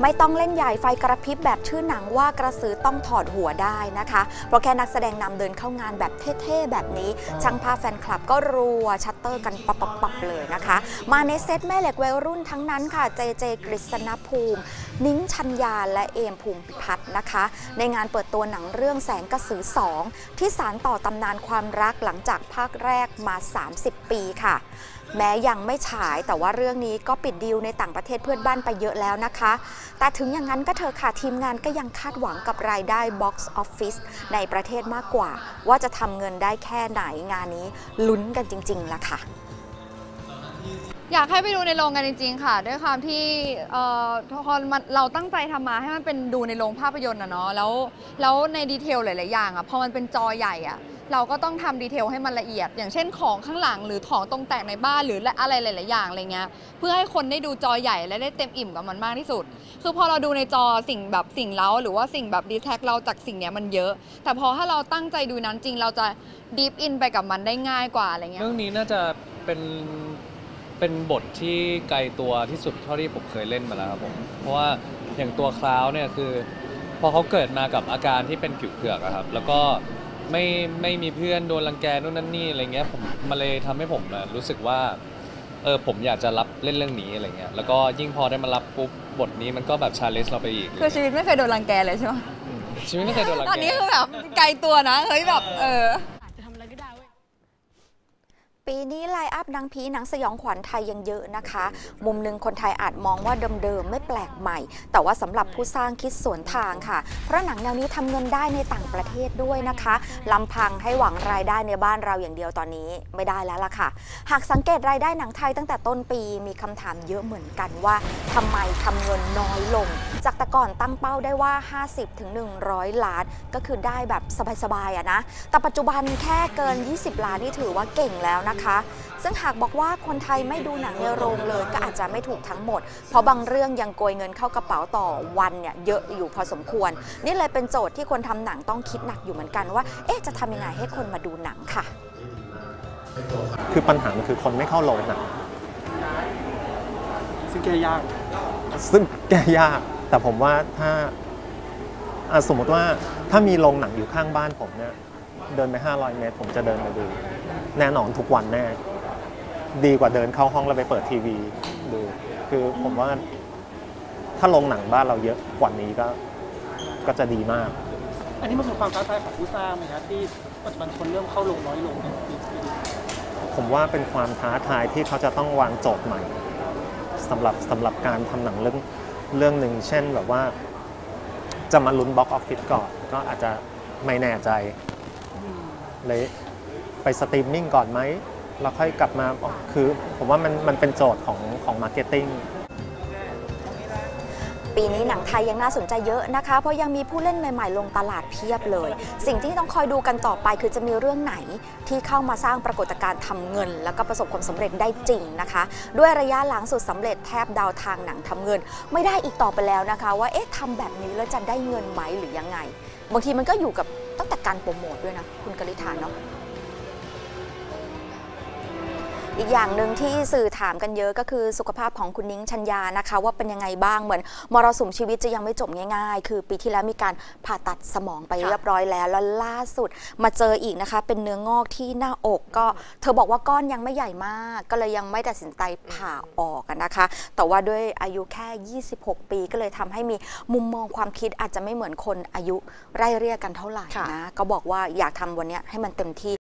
ไม่ต้องเล่นใหญ่ไฟกระพริบแบบชื่อหนังว่ากระสือต้องถอดหัวได้นะคะเพราะแค่นักแสดงนำเดินเข้างานแบบเท่ๆแบบนี้ช่างภาพแฟนคลับก็รัวชัตเตอร์กันปับๆเลยนะคะมาในเซตแม่เหล็กวัยรุ่นทั้งนั้นค่ะเจเจกฤษณภูมินิ้งชัญญาและเอมภูมิพิพัฒน์นะคะในงานเปิดตัวหนังเรื่องแสงกระสือ2ที่สานต่อตำนานความรักหลังจากภาคแรกมา30 ปีค่ะแม้ยังไม่ฉายแต่ว่าเรื่องนี้ก็ปิดดีลในต่างประเทศเพื่อนบ้านไปเยอะแล้วนะคะแต่ถึงอย่างนั้นก็เถอะค่ะทีมงานก็ยังคาดหวังกับรายได้ Box Office ในประเทศมากกว่าว่าจะทำเงินได้แค่ไหนงานนี้ลุ้นกันจริงๆล่ะค่ะอยากให้ไปดูในโรงกันจริงๆค่ะด้วยความที่พอเราตั้งใจทำมาให้มันเป็นดูในโรงภาพยนตร์นะเนาะแล้วในดีเทลหลายๆอย่างพอมันเป็นจอใหญ่เราก็ต้องทำดีเทลให้มันละเอียดอย่างเช่นของข้างหลังหรือของตรงแต่งในบ้านหรืออะไรหลายๆอย่างอะไรเงี้ยเพื่อให้คนได้ดูจอใหญ่และได้เต็มอิ่มกับมันมากที่สุดคือพอเราดูในจอสิ่งเล้าหรือว่าสิ่งแบบดีแท็กเราจากสิ่งเนี้ยมันเยอะแต่พอถ้าเราตั้งใจดูนั้นจริงเราจะดีฟอินไปกับมันได้ง่ายกว่าอะไรเงี้ยเรื่องนี้น่าจะเป็นบทที่ไกลตัวที่สุดเท่าที่ผมเคยเล่นมาแล้วครับผมเพราะว่าอย่างตัวคลาวเนี่ยคือพอเขาเกิดมากับอาการที่เป็นผิวเผือกอะครับแล้วก็ไม่มีเพื่อนโดนรังแกนู่นนั่นนี่อะไรเงี้ยผมมาเลยทำให้ผมรู้สึกว่าผมอยากจะรับเล่นเรื่องนี้อะไรเงี้ยแล้วก็ยิ่งพอได้มารับปุ๊บบทนี้มันก็แบบชาเลนจ์เราไปอีกคือชีวิตไม่เคยโดนรังแกเลยใช่ไหมชีวิตไม่เคยโดนรังแกตอนนี้คือแบบไกลตัวนะเฮ้ยแบบปีนี้ไลน์อัพหนังผีหนังสยองขวัญไทยยังเยอะนะคะมุมหนึ่งคนไทยอาจมองว่าเดิมๆไม่แปลกใหม่แต่ว่าสำหรับผู้สร้างคิดสวนทางค่ะเพราะหนังแนวนี้ทำเงินได้ในต่างประเทศด้วยนะคะลำพังให้หวังรายได้ในบ้านเราอย่างเดียวตอนนี้ไม่ได้แล้วล่ะค่ะหากสังเกตรายได้หนังไทยตั้งแต่ต้นปีมีคำถามเยอะเหมือนกันว่าทำไมทำเงินน้อยลงจากแต่ก่อนตั้งเป้าได้ว่า 50-100 ล้านก็คือได้แบบสบายๆนะแต่ปัจจุบันแค่เกิน20 ล้านนี่ถือว่าเก่งแล้วนะคะซึ่งหากบอกว่าคนไทยไม่ดูหนังในโรงเลยก็อาจจะไม่ถูกทั้งหมดเพราะบางเรื่องยังโกยเงินเข้ากระเป๋าต่อวันเนี่ยเยอะอยู่พอสมควรนี่เลยเป็นโจทย์ที่คนทำหนังต้องคิดหนักอยู่เหมือนกันว่าจะทำยังไงให้คนมาดูหนังค่ะคือปัญหามันคือคนไม่เข้าโรงนะซึ่งแก้ยากแต่ผมว่าถ้าสมมติว่าถ้ามีโรงหนังอยู่ข้างบ้านผมเนี่ยเดินไป500 เมตรผมจะเดินไปดูแน่นอนทุกวันแน่ดีกว่าเดินเข้าห้องแล้วไปเปิดทีวีดูคือผมว่าถ้าโรงหนังบ้านเราเยอะกว่านี้ก็จะดีมากอันนี้มันเป็นความท้าทายของผู้สร้างไหมครับที่ปัจจุบันคนเริ่มเข้าโรงน้อยลงผมว่าเป็นความท้าทายที่เขาจะต้องวางโจทย์ใหม่สำหรับการทำหนังเรื่องหนึ่งเช่นแบบว่าจะมาลุ้นบ็อกซ์ออฟฟิศก่อนก็อาจจะไม่แน่ใจเลยไปสตรีมมิ่งก่อนไหมแล้วค่อยกลับมาคือผมว่ามันเป็นโจทย์ของมาร์เก็ตติ้งปีนี้หนังไทยยังน่าสนใจเยอะนะคะเพราะยังมีผู้เล่นใหม่ๆลงตลาดเพียบเลยสิ่งที่ต้องคอยดูกันต่อไปคือจะมีเรื่องไหนที่เข้ามาสร้างปรากฏการณ์ทำเงินแล้วก็ประสบความสำเร็จได้จริงนะคะด้วยระยะหลังสุดสำเร็จแทบดาวทางหนังทำเงินไม่ได้อีกต่อไปแล้วนะคะว่าทำแบบนี้แล้วจะได้เงินไหมหรือยังไงบางทีมันก็อยู่กับตั้งแต่การโปรโมทด้วยนะคุณกฤษณาเนาะอีกอย่างหนึ่งที่สื่อถามกันเยอะก็คือสุขภาพของคุณนิ้งชัญญานะคะว่าเป็นยังไงบ้างเหมือนมรสุมชีวิตจะยังไม่จบง่ายๆคือปีที่แล้วมีการผ่าตัดสมองไปเรียบร้อยแล้วล่าสุดมาเจออีกนะคะเป็นเนื้องอกที่หน้าอกก็เธอบอกว่าก้อนยังไม่ใหญ่มากก็เลยยังไม่ตัดสินใจผ่าออกนะคะแต่ว่าด้วยอายุแค่26 ปีก็เลยทำให้มีมุมมองความคิดอาจจะไม่เหมือนคนอายุไล่เรียกกันเท่าไหร่นะก็บอกว่าอยากทำวันนี้ให้มันเต็มที่